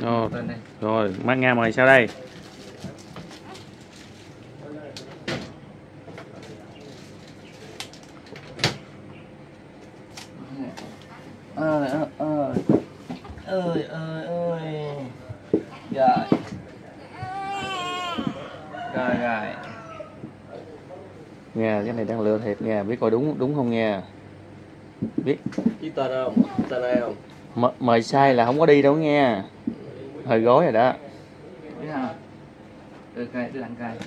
Rồi, rồi Mắt Nga mời sao đây? Ơi ơi ơi ơi ơi rồi rồi rồi Nghe cái này đang lừa thiệt nha, biết coi đúng không nha, biết Biết tên không? Tên ai không? mời sai là không có đi đâu nghe, hơi gối rồi đó. biết không? Đưa cây, đưa anh cây.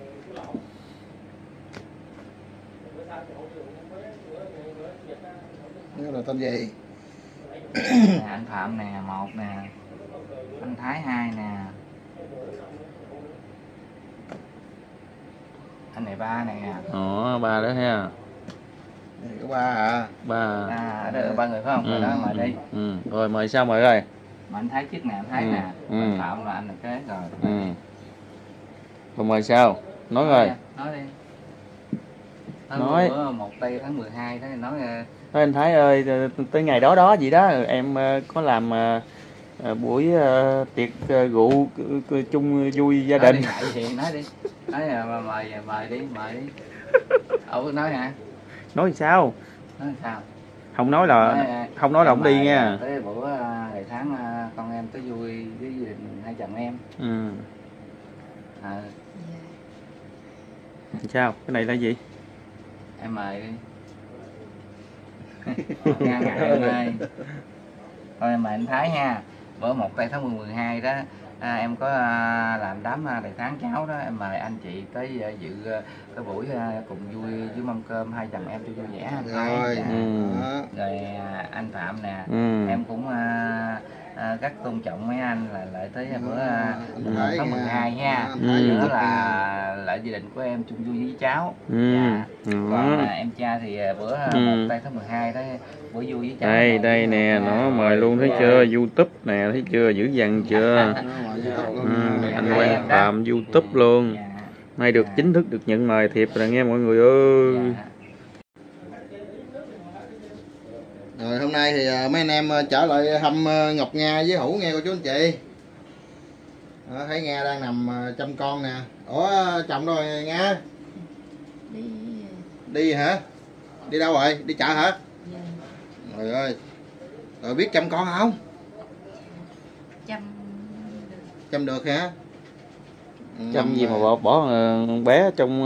Nó là tên gì? Nè, anh Phạm nè, 1 nè, anh Thái 2 nè, anh này 3 nè. Ba đó ha. Có 3 hả? 3. Đó 3 người phải không? Rồi đó mời đi. Rồi mời sao mời rồi. Mà anh Thái trước nè, anh Thái nè, anh Phạm và anh là kế rồi. Rồi mời sao? Nói rồi. Nói đi. Nói. Bữa 1 tây tháng 12 đó nói. Thôi anh Thái ơi, tới ngày đó gì đó em có làm buổi tiệc rượu chung vui gia đình. Nói đi. Nói mời đi. Nói hả? Nói sao? Nói sao? Không nói là không đi nha. Tới bữa ngày tháng con em tới vui với gia đình hai chồng em. Sao? Cái này là gì? Em mời đi. Ngại em ơi. Thôi em mời anh Thái nha. Bữa 1 tây tháng 12 đó em có làm đám đầy tháng cháu đó, em mời anh chị tới dự cái buổi cùng vui với mâm cơm hai chồng em cho vui vẻ anh Thái. Rồi. Rồi anh Phạm nè, em cũng rất tôn trọng mấy anh là lại tới bữa tháng 12 nha. Nữa là lại gia đình của em chung vui với cháu. Còn em cha thì bữa 1 tây tháng 12 đó bữa vui với cháu. Đây nè, nó mời luôn thấy chưa? YouTube nè, thấy chưa? Dữ dằn chưa? Anh Quang Phạm YouTube luôn. Nay được chính thức được nhận mời thiệp rồi nghe mọi người ơi. Rồi hôm nay thì mấy anh em trở lại thăm Ngọc Nga với Hữu nghe cô chú anh chị. Thấy Nga đang nằm chăm con nè. Ủa chồng đâu rồi Nga? Đi hả? Đi đâu rồi? Đi chợ hả? Trời ơi. Rồi biết chăm con không? Chăm được hả? Chăm gì mà bỏ bé trong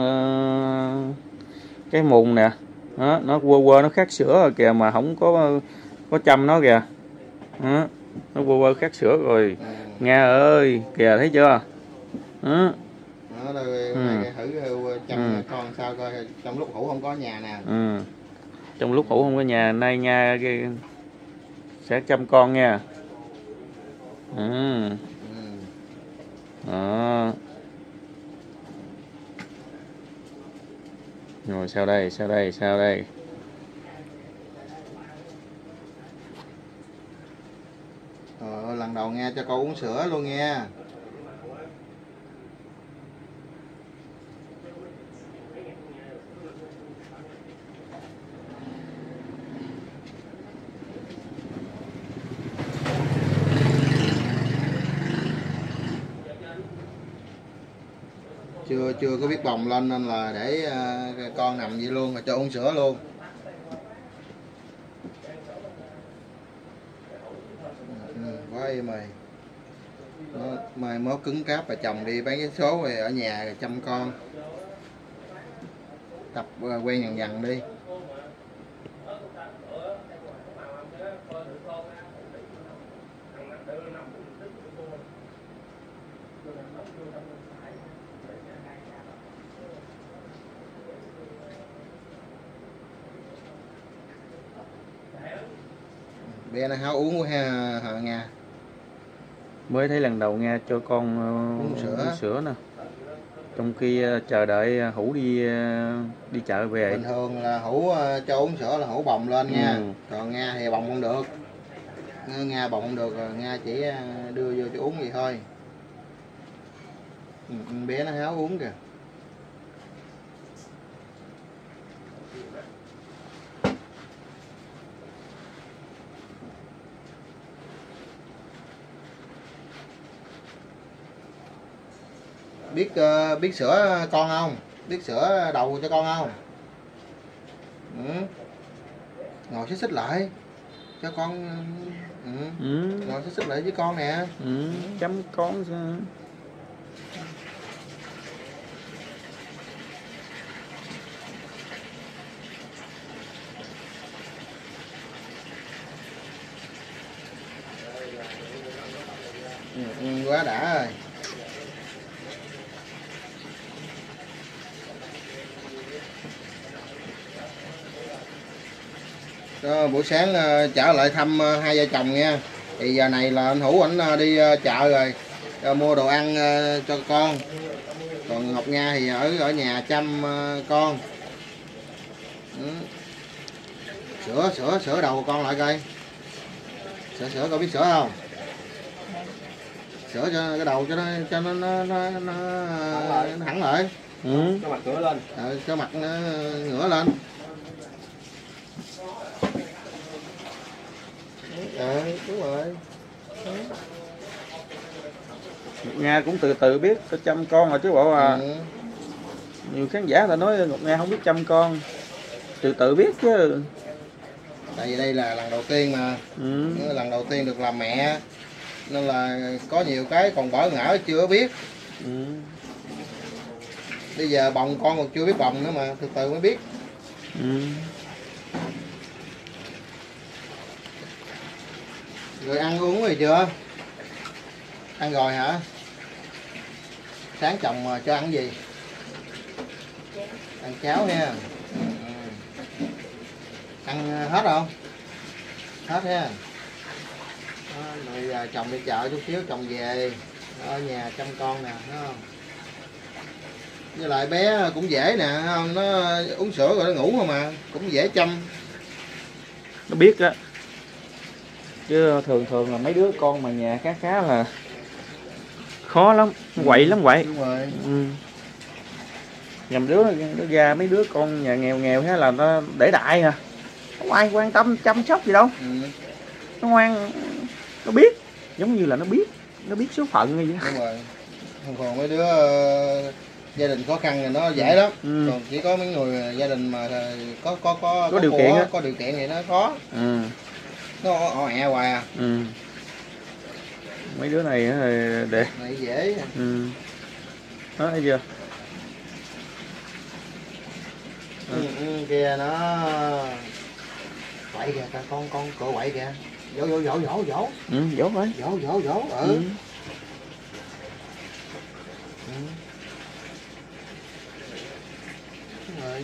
cái mùng nè. Đó, nó quơ nó khát sữa rồi kìa mà không có chăm nó kìa. Đó, nó quơ khát sữa rồi. Nga ơi, kìa thấy chưa? Đó. Đó rồi này thử chăm con sao coi trong lúc Hữu không có nhà nè. Trong lúc Hữu không có nhà, nay Nga sẽ chăm con nha. Đó. Rồi sao đây? Lần đầu nghe cho con uống sữa luôn nha. Chưa có biết bồng lên nên là để con nằm vậy luôn rồi cho uống sữa luôn. Quá êm rồi. Mai mốt cứng cáp và chồng đi bán vé số rồi ở nhà rồi chăm con. Tập quen dần đi. Bé nó háo uống quá ha Nga. Mới thấy lần đầu Nga cho con uống sữa nè. Trong khi chờ đợi Hữu đi chợ về. Bình thường là Hữu cho uống sữa là Hữu bồng lên nha. Còn Nga thì bồng không được. Nga bồng không được, Nga chỉ đưa vô cho uống vậy thôi. Bé nó háo uống kìa. biết sữa con không? Biết sữa đầu cho con không? Ngồi xích xích lại cho con. Ngồi xích xích lại với con nè. Chăm con sao? Quá đã rồi. Đó, buổi sáng trở lại thăm hai vợ chồng nha. Thì giờ này là anh Hữu ảnh đi chợ rồi, mua đồ ăn cho con. Còn Ngọc Nga thì ở nhà chăm con. Sữa đầu con lại coi. Sữa con biết sữa không? Sữa cho cái đầu cho nó thẳng lại. Cái mặt ngửa lên. Cái mặt nó ngửa lên. Đúng rồi. Ngọc Nga cũng từ từ biết chăm con rồi chứ bộ à. Nhiều khán giả ta nói Ngọc Nga không biết chăm con, từ từ biết chứ. Tại vì đây là lần đầu tiên mà. Lần đầu tiên được làm mẹ nên là có nhiều cái còn bỡ ngỡ chưa biết. Bây giờ bồng con còn chưa biết bồng nữa mà, từ từ mới biết. Rồi ăn uống rồi chưa? Ăn rồi hả? Sáng chồng cho ăn gì? Ăn cháo nha. Ăn hết không? Hết ha. Bây giờ chồng đi chợ chút xíu chồng về ở nhà chăm con nè, thấy không? Với lại bé cũng dễ nè, không? Nó uống sữa rồi nó ngủ không mà, cũng dễ chăm. Nó biết á. Chứ thường là mấy đứa con mà nhà khá là khó lắm, quậy lắm quậy. Đúng rồi. Nhầm đứa ra mấy đứa con nhà nghèo hay là nó để đại à, không ai quan tâm chăm sóc gì đâu. Nó ngoan, nó biết, giống như là nó biết số phận như vậy. Đúng rồi. Còn mấy đứa gia đình khó khăn thì nó dễ lắm. Còn chỉ có mấy người gia đình mà có điều kiện á, có điều kiện thì nó khó. Nó ọ ẹ hoài à. Mấy đứa này để này dễ. đó thấy chưa? Kìa nó quậy kìa, con cựa quậy kìa. Dỗ. Dỗ rồi. Dỗ. Đúng rồi.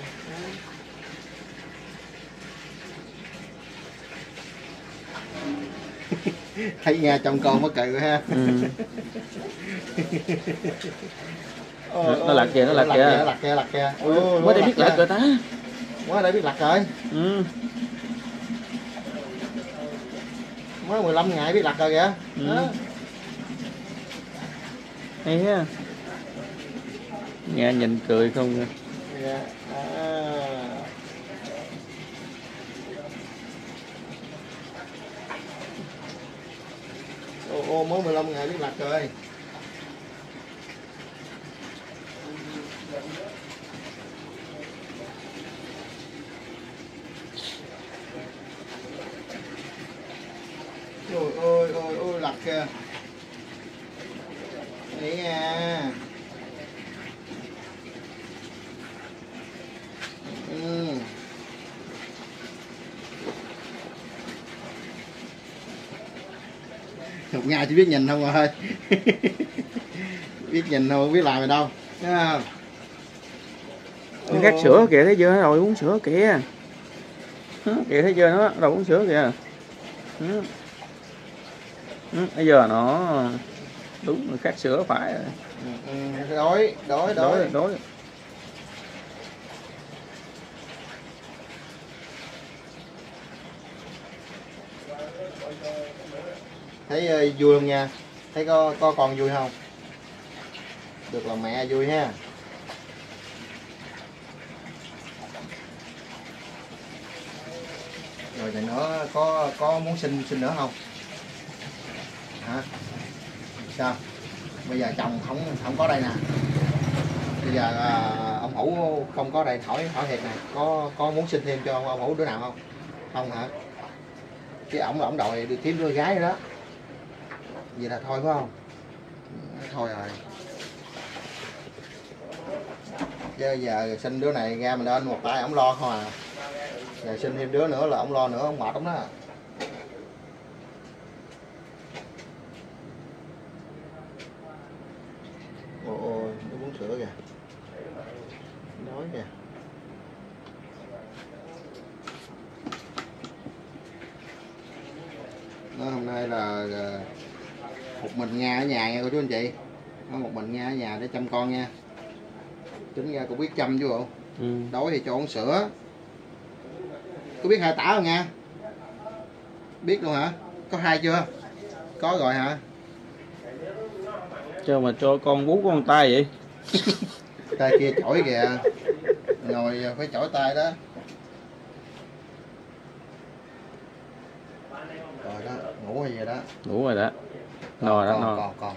Thấy Nga trong con mất cười ha. Nó lật kìa, nó lật kìa. Mới đây biết lật rồi ta. Mới đây biết lật rồi. Mới 15 ngày biết lật rồi kìa. Hay ha. Nghe nhìn cười không. Mới 15 ngày biết lật rồi. Ôi lật kìa. Vậy nha. Ngọc Nga chỉ biết nhìn không mà thôi. Biết nhìn thôi, không biết làm gì đâu. Thấy không? Nó khát sữa kìa, thấy chưa? Rồi uống sữa kìa. Kìa thấy chưa, nó đầu uống sữa kìa. Bây giờ nó đúng là khát sữa phải rồi. Đói. Thấy vui không nha? Thấy có con vui không? Được làm mẹ vui ha. Rồi thì nó có muốn sinh nữa không? Hả? Sao? Bây giờ chồng không có đây nè. Bây giờ ông Hữu không có đây, hỏi thiệt này, có muốn xin thêm cho ông Hữu đứa nào không? Không hả? Chứ ổng đòi được kiếm đứa gái đó. Vậy là thôi phải không? Thôi rồi. Chứ giờ xin đứa này ra mình lên một tay ổng lo thôi à. Giờ xin thêm đứa nữa là ổng lo nữa, ổng mệt lắm đó. Ôi, nó uống sữa kìa. Đói kìa. Nó hôm nay là một mình Nga ở nhà nha cô chú anh chị. Nó một mình Nga ở nhà để chăm con nha. Tính ra cũng biết chăm chứ bộ. Đói thì cho uống sữa. Có biết 2 tả không Nga? Biết luôn hả? Có 2 chưa? Có rồi hả? Cho mà cho con bú con tay vậy. Tay kia chổi kìa. Ngồi phải chổi tay đó. Rồi đó, ngủ hay gì đó. Ngủ rồi đó. No đó, no. Còn.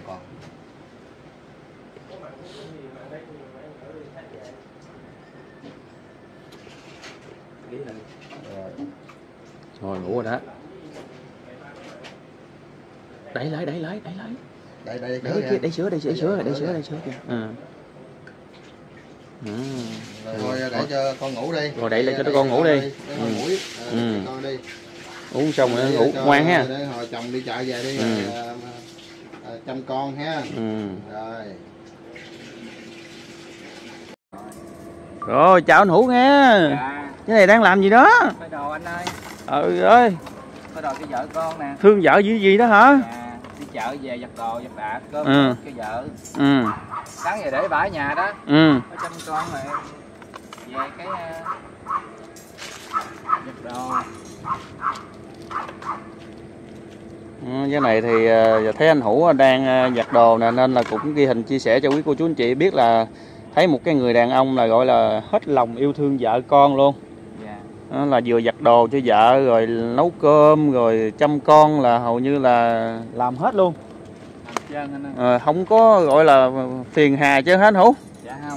Rồi ngủ rồi đó. Đẩy lại. Đây Đẩy sữa kìa. Thôi để cho con ngủ đi. Rồi đẩy lại cho con ngủ đi. Con đi. Uống xong rồi ngủ ngoan ha. Để hồi chồng đi chợ về đi chăm con ha. Rồi. Rồi chào anh Hữu nghe. Dạ. Cái này đang làm gì đó? Phơi đồ anh ơi. Ơi. Phơi đồ cho vợ con nè. Thương vợ dữ gì đó hả? Dạ. Đi chợ về giặt đồ giặt đạc cơm cho vợ. Sáng giờ để bà ở nhà đó. Có chăm con rồi về cái giặt đồ. Cái này thì thấy anh Hữu đang giặt đồ nè, nên là cũng ghi hình chia sẻ cho quý cô chú anh chị biết là thấy một cái người đàn ông là gọi là hết lòng yêu thương vợ con luôn. Đó là vừa giặt đồ cho vợ rồi nấu cơm rồi chăm con là hầu như là làm hết luôn. Không có gọi là phiền hà chứ hả anh Hữu? Dạ không.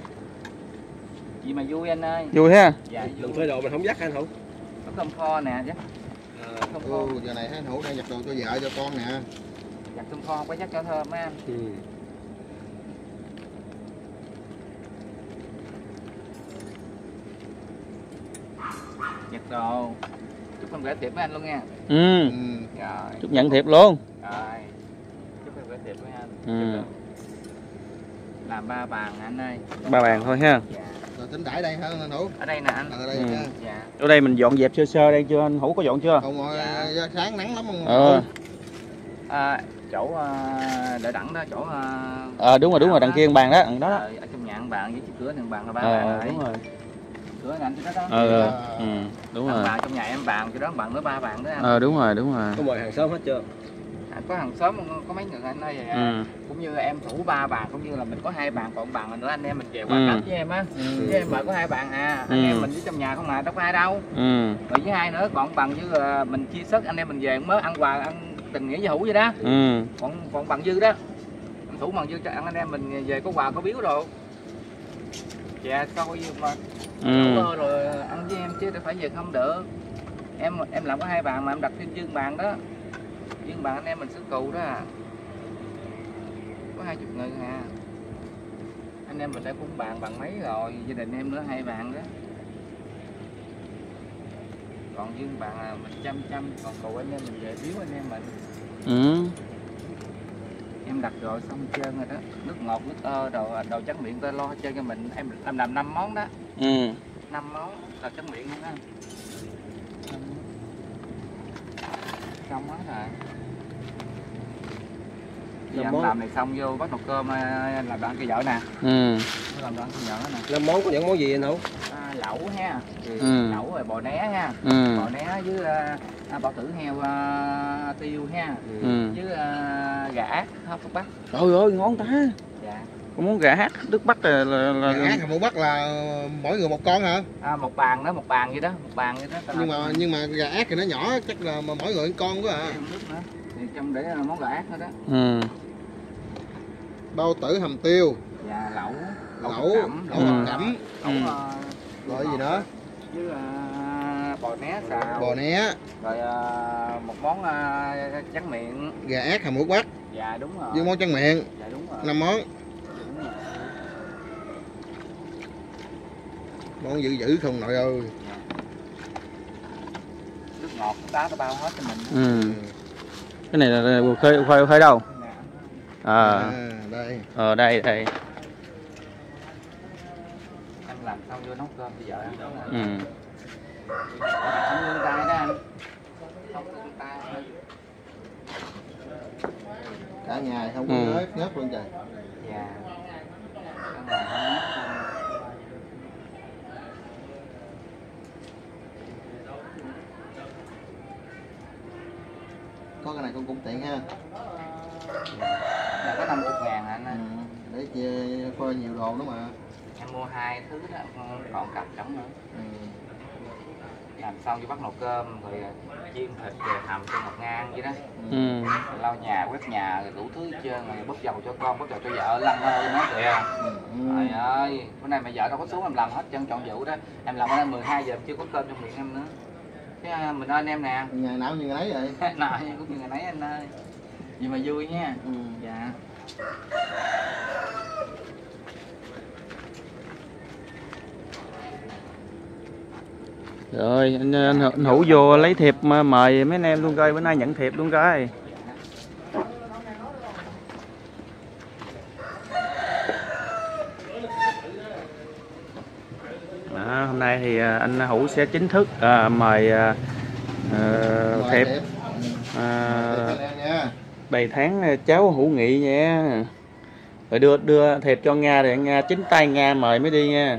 Gì mà vui anh ơi. Vui ha. Dạ vui. Đừng phơi đồ mình không dắt anh Hữu. Có cơm kho nè chứ. Giờ này anh Hữu đang giặt đồ cho vợ cho con nè. Giặt cơm kho có dắt cho thơm mấy anh. Giặt đồ. Chúc em gửi tiệp với anh luôn nha. Rồi. Chúc nhận thiệp luôn. Rồi. Chúc em gửi tiệp với anh. Làm 3 bàn anh ơi. 3 bàn thôi ha. Dạ. Rồi tính đãi đây hả anh Hữu? Ở đây nè anh. Ở đây nha. Dạ. Ở đây mình dọn dẹp sơ đây chưa anh Hữu, có dọn chưa? Không rồi, sáng nắng lắm không? Chỗ đợi đẳng đó, chỗ đúng rồi, đằng kia bàn đó, đó. Ở trong nhà bàn với chiếc cửa thằng bàn là 3 bàn. Đúng rồi. Cửa anh chỗ đó đó. Đúng rồi. Bàn trong nhà em bàn chỗ đó bàn nữa 3 bàn đó anh. Đúng rồi. Có mời hàng xóm hết chưa? Có hàng xóm có mấy người anh ơi cũng như em thủ 3 bàn, cũng như là mình có 2 bàn còn bàn nữa anh em mình về quà cáp với em á. Với em mời có 2 bàn anh em mình với trong nhà không mà đâu có ai đâu. Rồi với 2 nữa còn bằng chứ mình chia sức anh em mình về mới ăn quà ăn tình nghĩa với Hữu vậy đó. Còn bằng dư đó anh thủ bằng dư cho anh em mình về có quà có biếu đồ. Dạ coi như mà rồi ăn với em chứ phải về không được. Em làm có 2 bàn mà em đặt thêm dương bàn đó. Dương bàn anh em mình xứ cù đó có 20 người à. Anh em mình đã cũng bàn mấy rồi, gia đình em nữa 2 bàn đó. Còn dương bàn là mình chăm còn cù anh em mình về biếu anh em mình. Em đặt rồi xong trơn rồi đó, nước ngọt nước ơ đồ trắng miệng ta lo chơi cho mình. Em làm 5 món đó. 5 món là trắng miệng luôn á. Xong hết rồi. Giờ em làm này xong vô bắt nồi cơm làm đoạn cho vợ nè. Làm đoạn cho vợ nè. 5 món có những món gì anh Hữu? Lẩu ha. Lẩu rồi bò né ha. Bò né với bao tử heo tiêu ha. Với gà ác hấp thuốc bắc. Trời ơi ngon ta. Dạ. Có món gà ác nước Bắc là gà ác Hữu Bắc là mỗi người 1 con hả? Một bàn đó, một bàn vậy đó. Nhưng mà gà ác thì nó nhỏ chắc là mỗi người 1 con quá à. Thì trong để món gà ác nữa đó. Bao tử hầm tiêu. Dạ lẩu. lẩu thập cẩm, rồi gì nữa, với bò né xào, bò né, rồi một món tráng miệng, gà ác hầm út bắc, dạ đúng rồi, với món tráng miệng, dạ đúng rồi, 5 món. đúng rồi. Món dữ không nội ơi. Nước ngọt đá nó bao hết cho mình. Cái này là khơi đâu? Đây. Đây. Em làm xong vô nấu cơm bây giờ ăn đó là. Không nương tay đó anh. Không nương tay. Cả nhà không có ngớt luôn trời. Dạ. Có cái này cũng tiện ha. Là có 50.000 anh ơi. Để chia coi nhiều đồ đó mà. Em mua 2 thứ đó, còn cặp trống nữa. Làm xong vô bắt nồi cơm rồi chiên thịt rồi hầm cho một ngang vậy đó. Lau nhà, quét nhà rồi đủ thứ hết trơn, rồi bốc dầu cho con, bốc dầu cho vợ, lăn ơi nó kìa. Trời ơi, bữa nay mẹ vợ đâu có xuống em làm hết trơn trọn vụ đó. Em làm đến 12 giờ chưa có cơm trong miệng em nữa. Cái mình ơi anh em nè. Ngày nào như ngày nấy vậy. Nào cũng như ngày nấy anh ơi. Vì mà vui nha. Dạ. Rồi anh Hữu vô lấy thiệp mà mời mấy anh em luôn coi, bữa nay nhận thiệp luôn coi. Hôm nay thì anh Hữu sẽ chính thức mời thiệp đầy tháng cháu Hữu Nghị nha. Rồi đưa thiệp cho Nga để Nga chính tay Nga mời mới đi nha.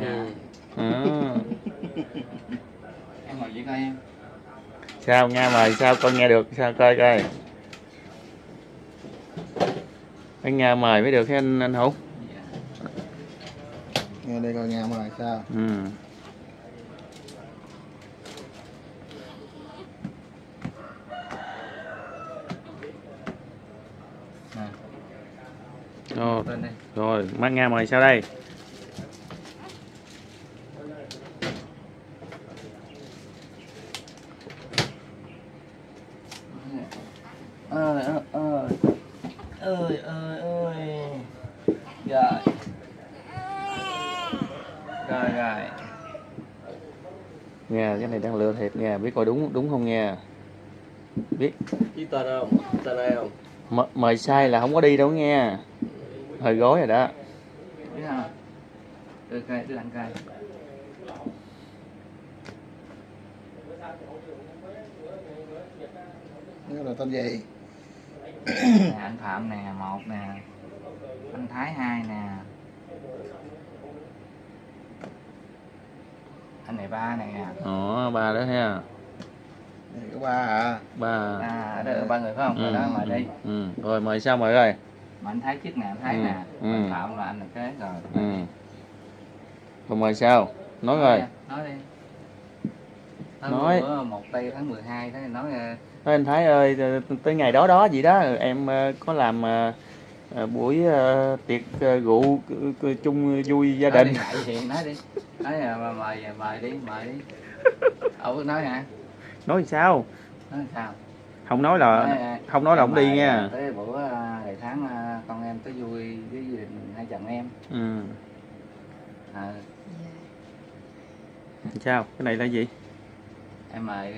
Em ngồi vậy coi em. Sao Nga mời sao con nghe được, sao coi coi. Phải Nga mời mới được cái anh Hữu. Nghe đây coi Nga mời sao. Rồi mắt Nga mời sao đây. Ơi rồi Nghe cái này đang lựa thiệp nha, biết coi đúng không nha, biết Chứ tên không? Tên ai không? Mời sai là không có đi đâu nghe, hơi gối rồi đó. Biết không? Đưa anh coi. Nó là tên gì? Nè, anh Phạm nè, 1 nè. Anh Thái 2 nè. Anh này 3 nè. 3 đó ha. Này có 3 hả? 3. Ở đây là 3 người phải không? Rồi đó mời đi. Rồi mời sao mời rồi. Mà anh Thái trước nè, anh Thái nè. Anh Phạm là anh là kế rồi. Rồi mời sao? Nói rồi. Nói đi. Nói. Bữa 1 tây tháng 12 thế nói anh Thái ơi, tới ngày đó gì đó em có làm buổi tiệc rượu chung vui gia đình. Nói đi. Nói mời đi. Nói hả? Nói sao? Nói sao? Không nói là không đi nha. Tới bữa đầy tháng con em tới vui với gia đình hai chồng em. Sao? Cái này là gì? Em mời đi.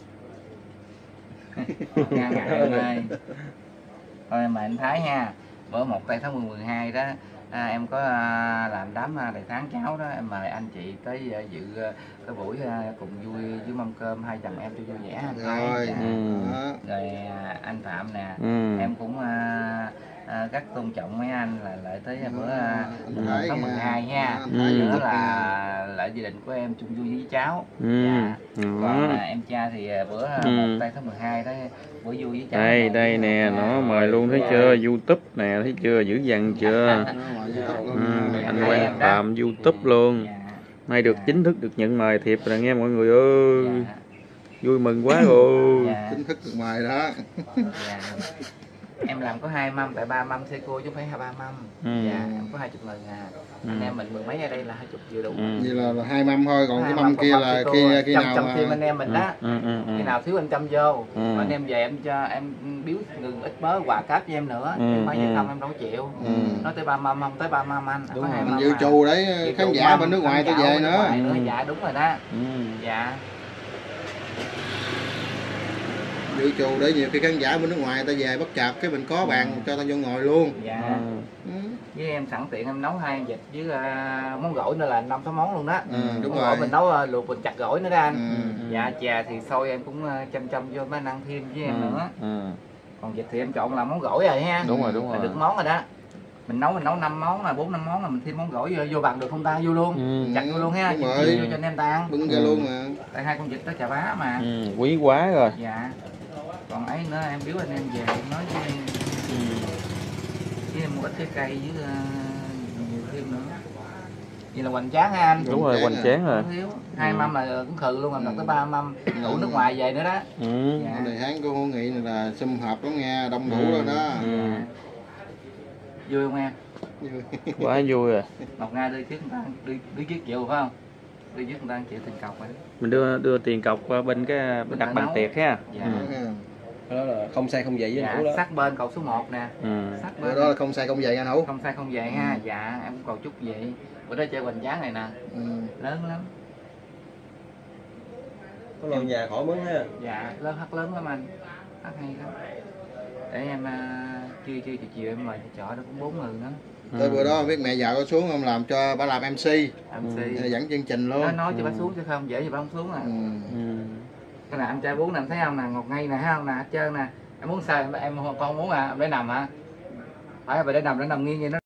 Ngại em ơi. Thôi em mời anh Thái nha. Bữa 1 tây tháng 12 đó em có làm đám đầy tháng cháu đó, em mời anh chị tới dự cái buổi cùng vui với mâm cơm hai chồng em cho vui vẻ. Rồi. Rồi anh Phạm nè. Em cũng rất tôn trọng mấy anh là lại tới bữa tháng 12 nha. Nữa là lại gia đình của em chung vui với cháu. Còn em cha thì bữa 1 tây tháng 12 đó buổi vui với cháu. Đây nè, nó mời luôn thấy chưa, YouTube nè, thấy chưa, dữ dằn chưa. Anh Quang Phạm YouTube luôn. Nay được chính thức được nhận mời thiệp rồi nghe mọi người ơi. Vui mừng quá rồi. Chính thức được mời đó. em làm có 2 mâm, tại 3 mâm Seiko chứ không phải 3 mâm. Dạ em có 20 lần à. Anh em mình mười mấy ở đây là 20 vừa đủ. Vậy là 2 mâm thôi, còn cái mâm kia là khi nào trong mà team anh em mình đó. Khi nào thiếu anh chăm vô, anh em về em cho em biếu ngừng ít bớ quà cáp cho em nữa. Em phải vậy không em đâu có chịu. Nói tới 3 mâm không tới 3 mâm anh. Đúng rồi, mình dự trù để khán giả bên nước ngoài tôi về nữa. Dạ đúng rồi đó. Dạ. Dự trù để nhiều khi khán giả bên nước ngoài ta về bất chợt cái mình có bàn cho ta vô ngồi luôn. Dạ. Với em sẵn tiện em nấu 2 vịt với món gỏi nữa là 5-6 món luôn đó. Đúng rồi. rồi. Mình nấu luộc mình chặt gỏi nữa đó anh. Dạ chè thì xôi em cũng chăm vô mới ăn thêm với em nữa. Còn vịt thì em chọn là món gỏi rồi ha. Đúng rồi. Là được món rồi đó. Mình nấu 5 món là 4-5 món là mình thêm món gỏi vô bằng được không ta? Vô luôn. Chặt vô luôn ha. Vô cho anh em ta ăn. Bưng ra luôn mà. Tại 2 con vịt đó chà bá mà. Quý quá rồi. Dạ. Còn ấy nữa em biếu anh em về em nói với em. Với em mua ít trái cây với nhiều thêm nữa. Vậy là hoành tráng ha anh. Đúng rồi, hoành tráng rồi. 2 mâm là cũng khừ luôn, em đặt tới 3 mâm đủ nước ngoài về nữa đó. Dạ. Này tháng của Hữu Nghị này là sum họp lắm nghe, đông đủ rồi đó. Vui không em? Quá vui rồi. Ngọc Nga đưa trước người ta đưa trước chịu phải không? Đưa trước người ta chịu tiền cọc rồi. Mình đưa tiền cọc qua bên cái bên đặt bàn tiệc ha. Dạ. Đó là không sai không vậy với Hữu đó. Sát bên cầu số 1 nè. Sát bên đó là không sai không vậy anh Hữu. Không sai không vậy ha. Dạ em cũng cầu chúc vậy. Bữa đó chơi hoành tráng này nè. Lớn lắm. Có lon nhà khỏi mướn ha. Dạ lớn lắm anh. Hát hay lắm. Để em chiều em mời chợ đó cũng 4 người nữa. Tới bữa đó biết mẹ vợ có xuống không làm cho bà làm MC. Dẫn chương trình luôn. Nó nói cho bà xuống chứ không dễ gì bà không xuống à. Cái này anh trai bún nè thấy không nè, ngọt ngay nè thấy không nè, hết trơn nè. Em muốn sao em con không muốn à, em để nằm hả? Phải để nằm nghiêng vậy nó